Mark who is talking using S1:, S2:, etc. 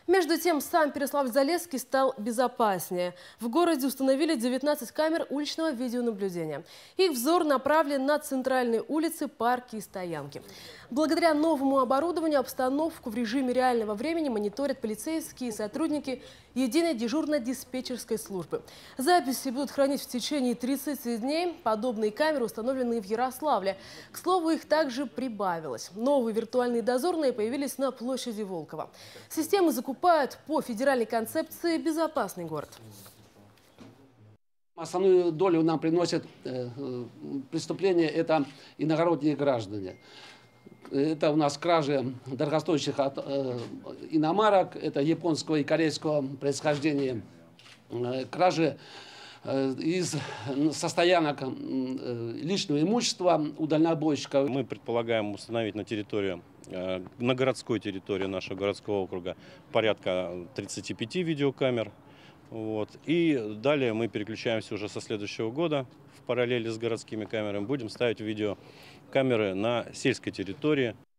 S1: Между тем, сам Переславль-Залесский стал безопаснее. В городе установили 19 камер уличного видеонаблюдения. Их взор направлен на центральные улицы, парки и стоянки. Благодаря новому оборудованию обстановку в режиме реального времени мониторят полицейские и сотрудники единой дежурно-диспетчерской службы. Записи будут хранить в течение 30 дней. Подобные камеры установлены и в Ярославле. К слову, их также прибавилось. Новые виртуальные дозорные появились на площади Волкова. Системы закупают по федеральной концепции «Безопасный город».
S2: Основную долю нам приносят преступления – это иногородние граждане. Это у нас кражи дорогостоящих иномарок, это японского и корейского происхождения, кражи со стоянок личного имущества у дальнобойщиков.
S3: Мы предполагаем установить на городской территории нашего городского округа порядка 35 видеокамер. И далее мы переключаемся уже со следующего года в параллели с городскими камерами. Будем ставить видеокамеры на сельской территории.